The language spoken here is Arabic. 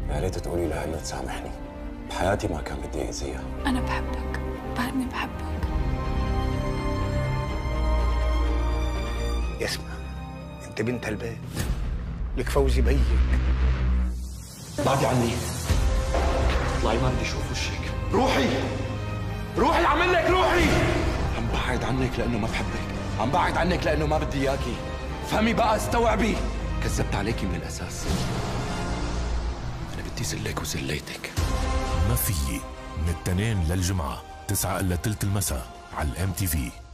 يا ريت تقولي لها انه تسامحني. بحياتي ما كان بدي اذيها. انا بحبك، بعدني بحبك. يسمع، انت بنت البيت، لك فوزي بيك. بعدي عني، اطلعي ما بدي اشوف وشك. روحي روحي، عم لك روحي. عم بعد عنك لانه ما بحبك، عم بعد عنك لانه ما بدي اياكي. فهمي بقى، استوعبي. كذبت عليكي من الاساس. انا بدي زلك وزليتك. ما فيي من الاثنين للجمعة 9 إلا تلت المساء على الMTV.